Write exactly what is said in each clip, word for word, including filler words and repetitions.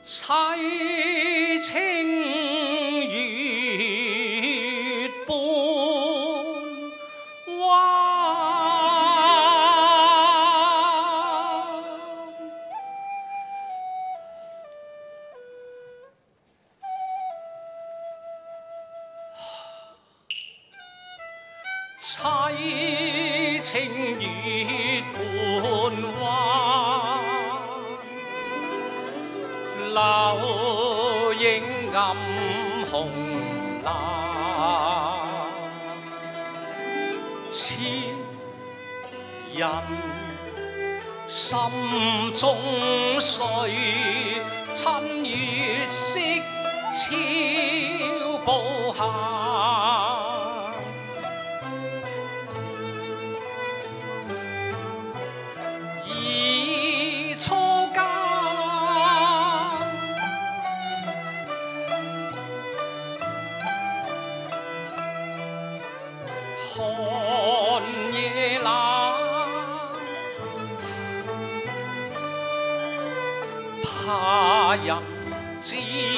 凄清月半彎，凄清月半彎。 柳影暗紅藍，痴人心中碎，趁月色悄步行。 寒夜冷，怕人知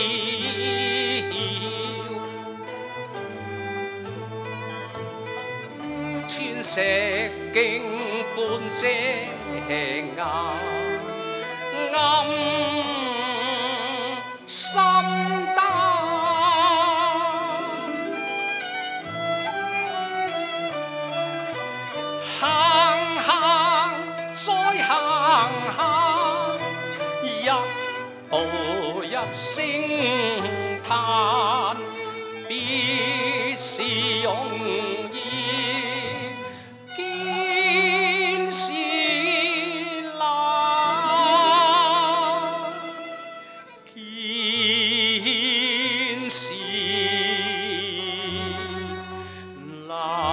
曉。穿石徑半遮眼，暗心擔。 行行再行行，一步一聲嘆，必是容易，見是難，見是難。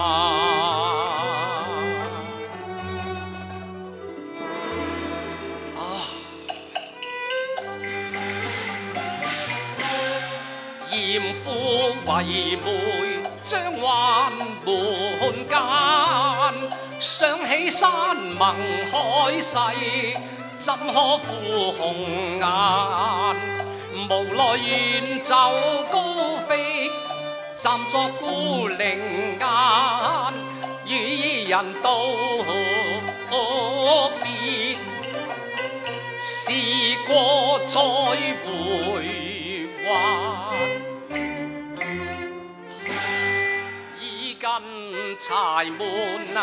嚴父為媒，將宦門間，想起山盟海誓，怎可負紅顏？無奈遠走高飛，暫作孤零間，與人道別，事過再回還。 根柴門啊，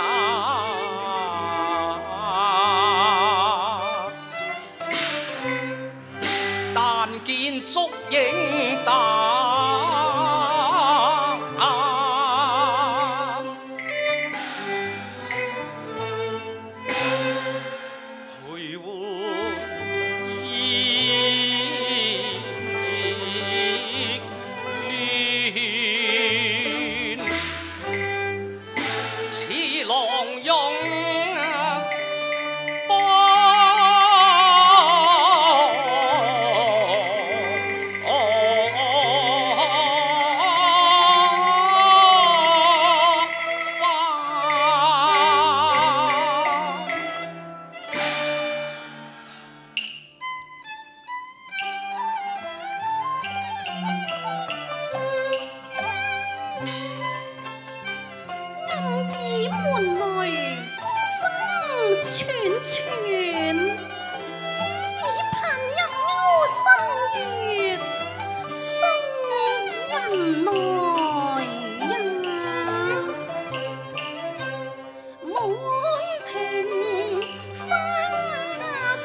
但見燭影淡，徘徊憶戀。 似浪湧波花， 串串，只盼一朝新月，送人來呀。滿庭花雪，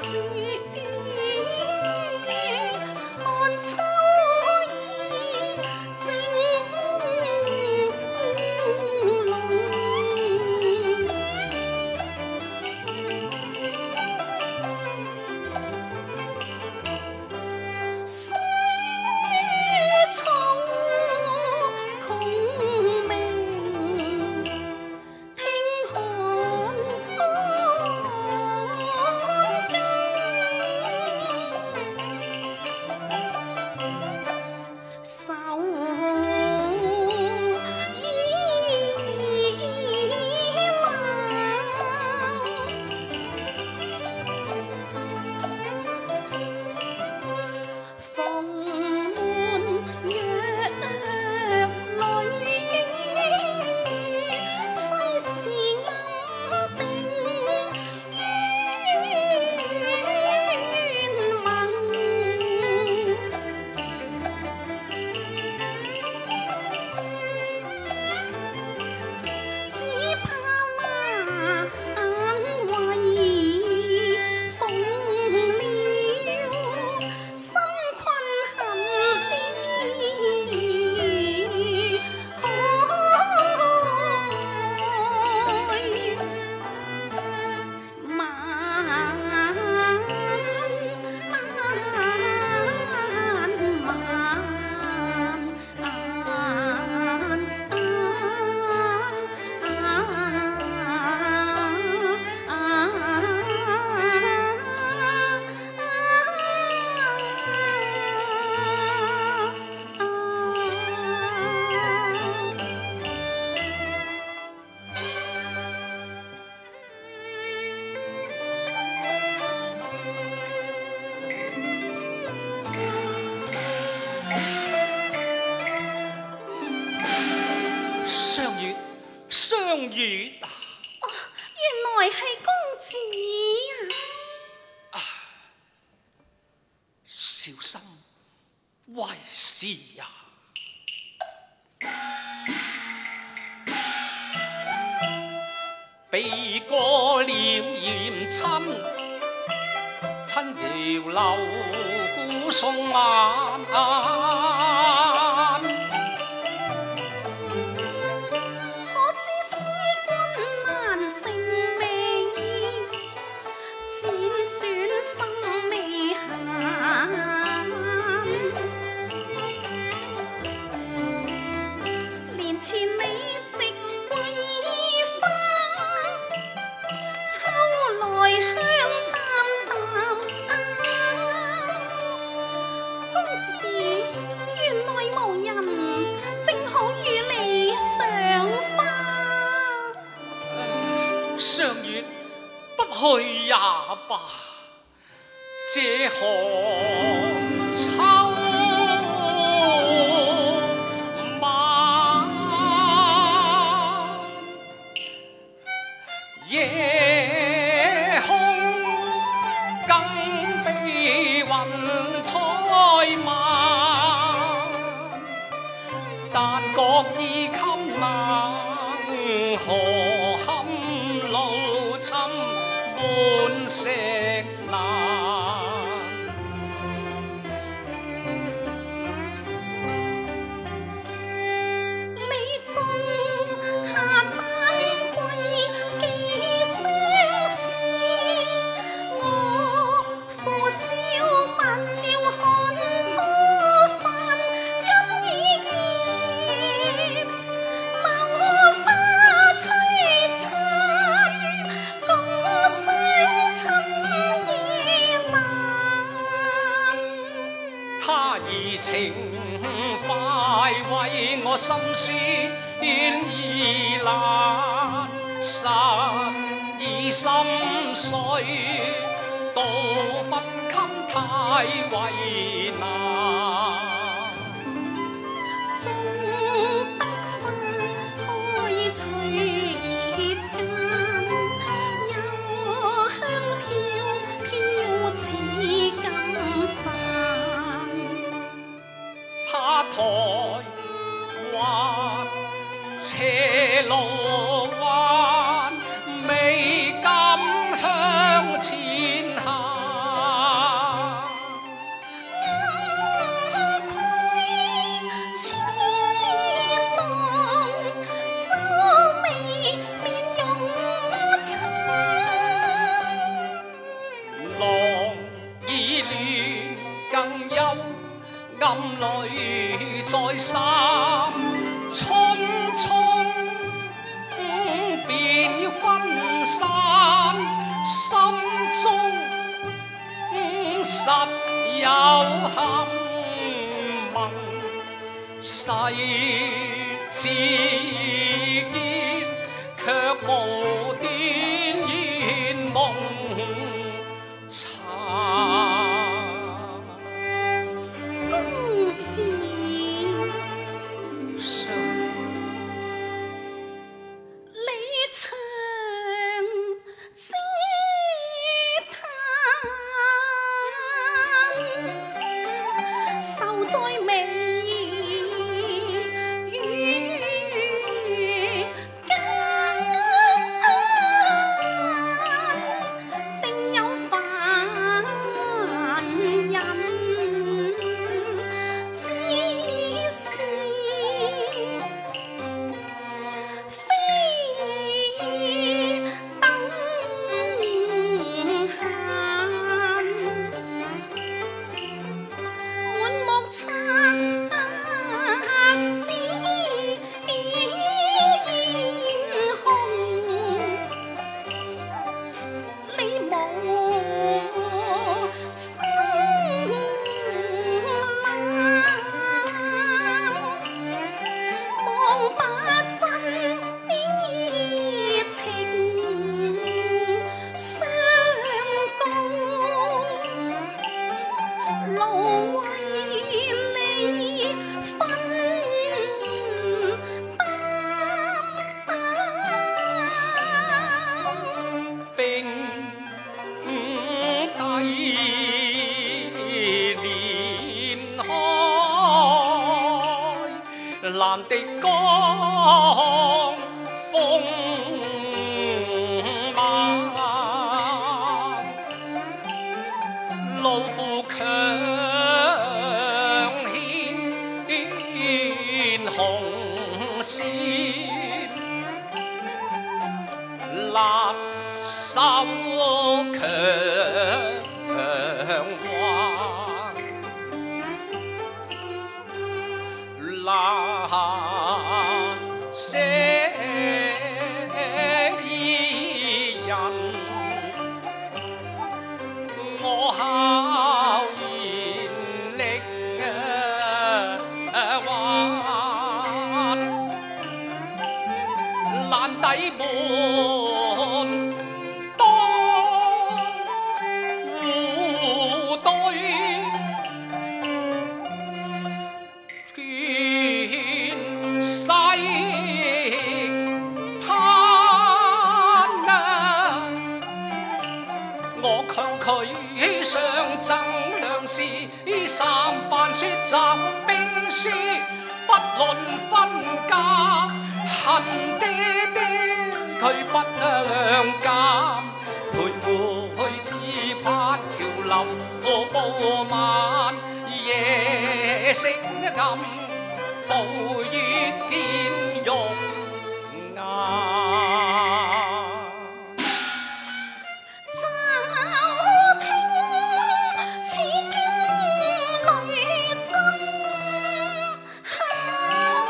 看秋意正濃。 月啊！ 哦，原來係公子啊！ 小生為是呀。避過了嚴親，親遙留孤送晚。 可知思君難成美，輾轉心未閒。年前你直歸花，秋來香淡淡。公子原來無人，正好與你賞花。 上月不去也罷，這何秋晚，夜空更被雲彩漫，但覺已襟冷，何堪路尋半石難。 你盡下丹桂幾相思，我付照晚照看多番，今已葉茂花璀璨，共相親夜闌。 他怡情快為我心酸意難，實已心碎，到分給太為難。 縱得花開翠葉間，幽香飄飄似金盞。 怕台灣斜路彎，未敢向前行。 暗窺千望，皺眉面容蒼。 浪已亂更憂，暗淚再三，匆匆便要分散，心中實有憾問，世自見，卻無端願夢殘。 公子上離場之嘆，愁在眉宇間。 難的江風猛，老虎強牽紅線，辣手強橫，那些人我考驗力還，爛底門當戶對。世攀啊！我強佢上爭兩事，三番説集兵書，不論分家，恨爹爹佢不兩監，徘徊似八條流，我報晚夜色暗。暴雨見肉眼， 驟聽似驚雷震響，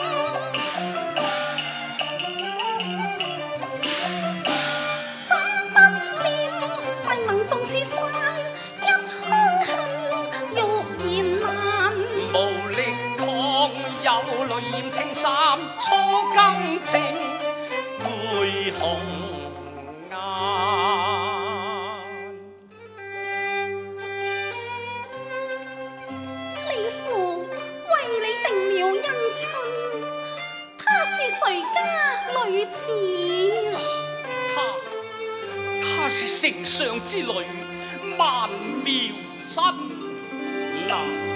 怎不念世盟縱似山，一腔恨欲言難。 無力有淚染青衫，初更正背紅顏。 李父為你定了姻親，他是誰家女子？ 他他是丞相之女，曼妙真娜。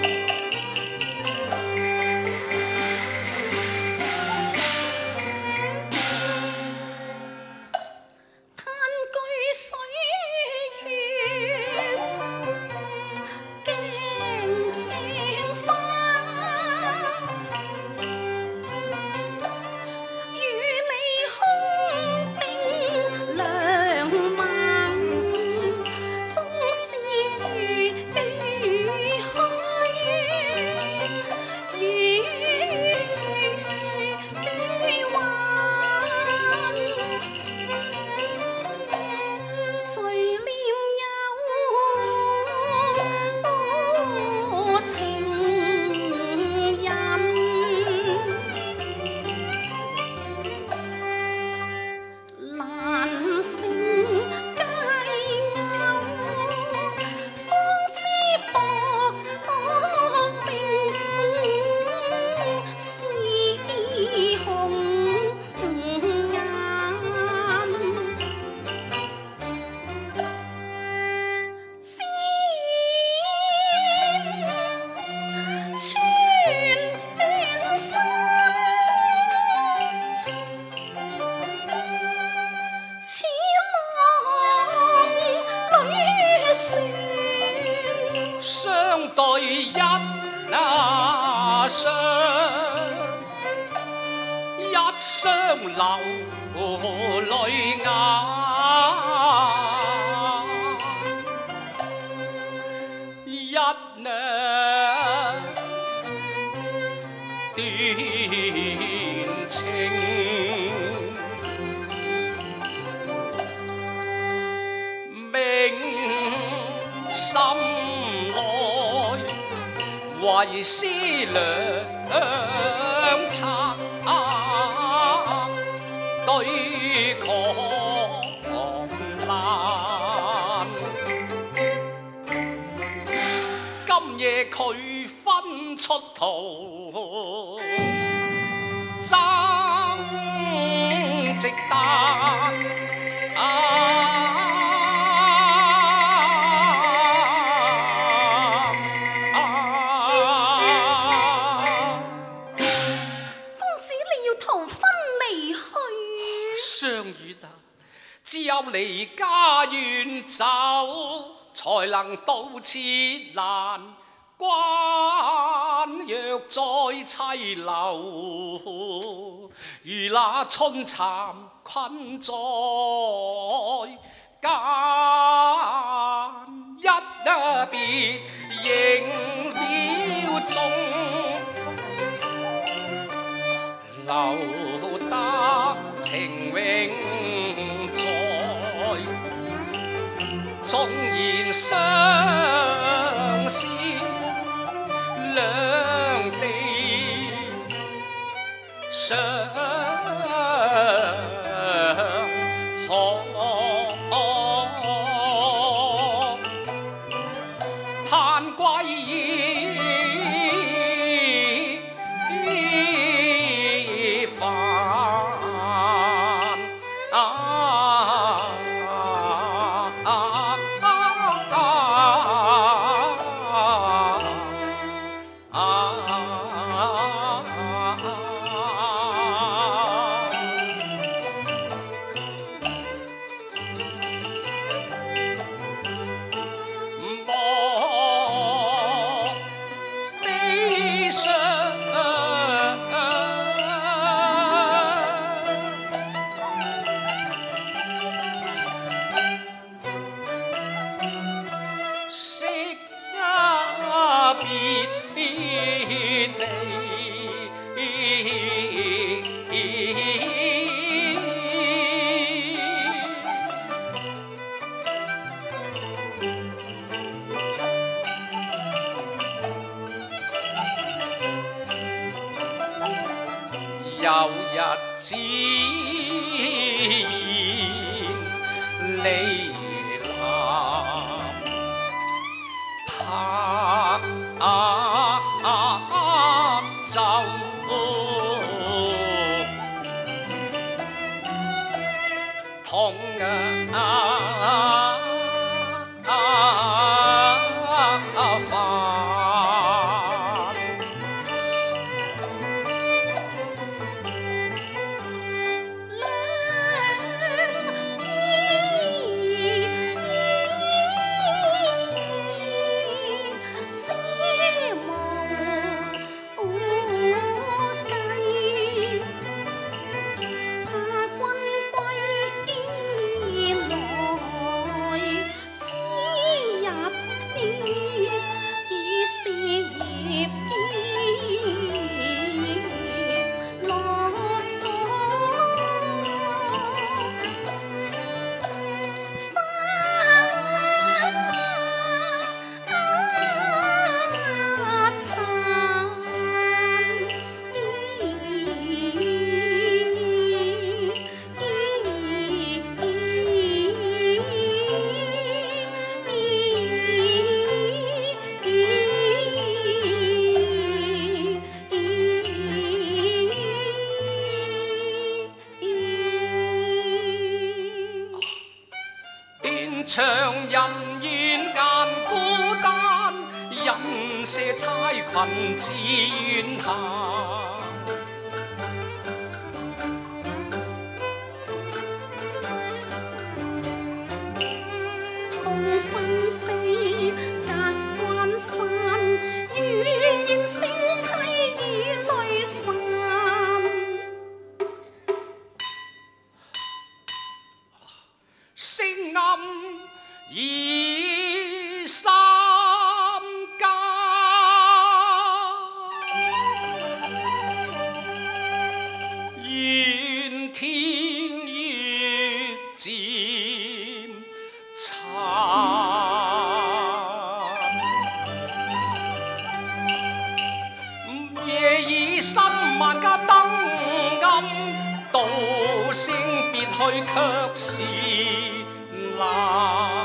相對一那雙，一雙流淚眼，一那斷情，銘心為思量拆對狂瀾，今夜佢分出途，爭直彈啊！ 月啊，只有離家遠走，才能渡此難關。若再凄流，如那春蠶困在間，一別仍渺蹤，留得情永在。縱然相思兩地相可，盼歸返。惜啊別離，有日子離走，痛啊煩。長人怨間孤單，引些差群自怨下。 痛紛飛隔關山，怨言聲凄已淚散。 聲暗已三更，願天月漸殘，夜已深萬家燈暗，道聲別去卻是難。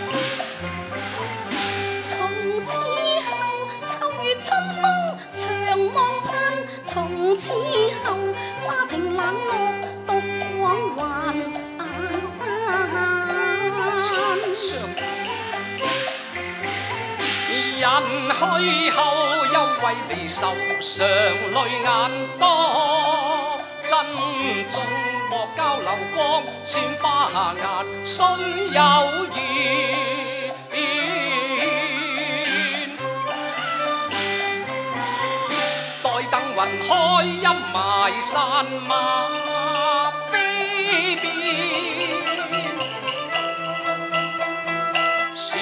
從此後秋月春風長此後，花亭冷落獨往還。 相人去後，又為離愁，常淚眼多。珍重莫交流光，算花顏信有緣。待等雲開，陰霾散馬飛遍。船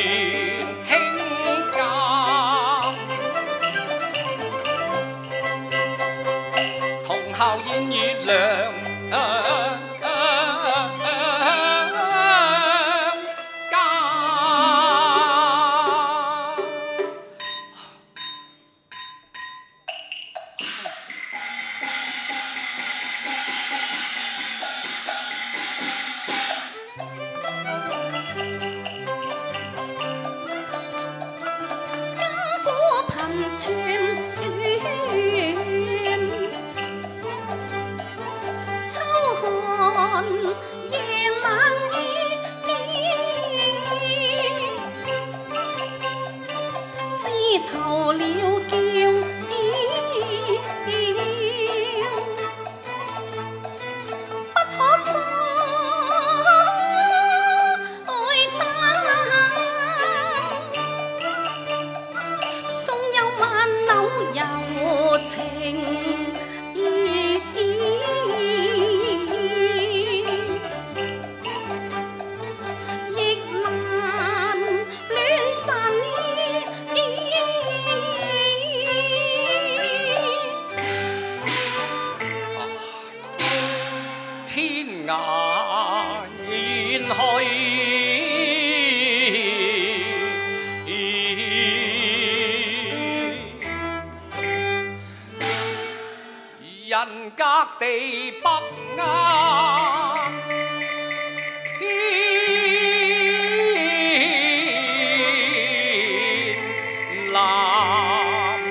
輕駕，同效現月亮。 穿秋寒夜冷枝頭鳥叫，不可再柔情亦難戀讚天涯遠去。人隔地北亞，天南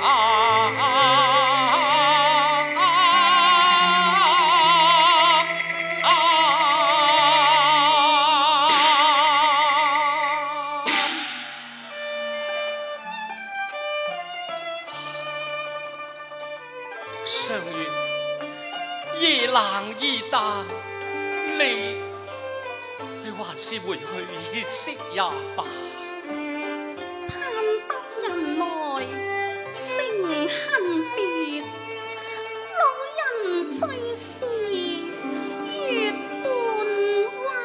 相遇。夜冷衣單，你你還是回去歇息也罷。 盼得人來聲恨別，老人最是月半彎。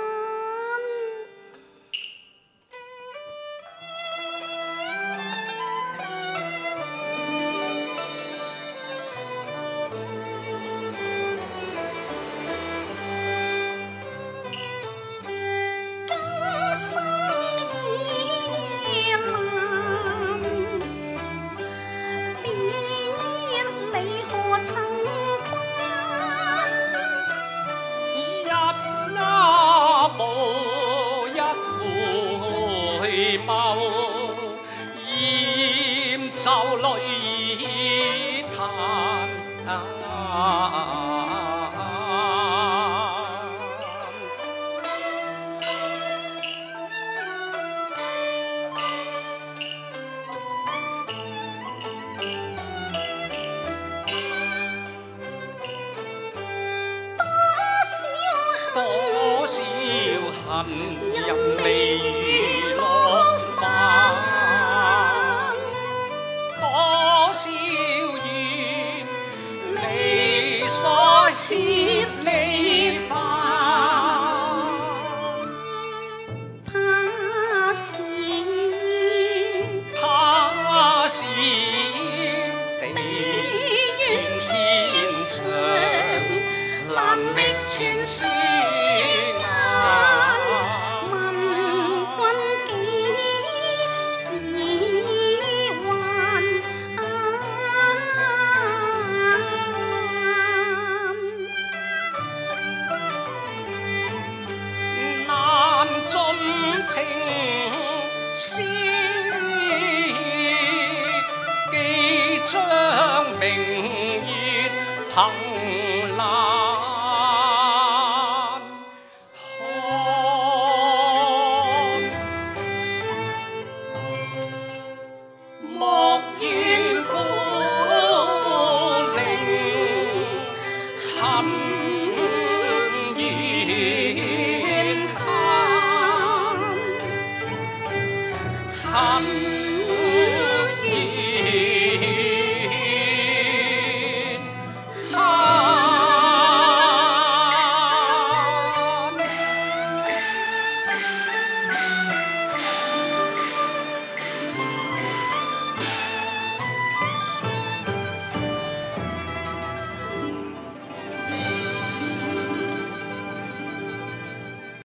厭就淚已嘆，多少恨人未娛樂飯。多少怨你所設離飯， 怕是怕是地遠天長，難覓傳書眼。盡情詩記將明行难。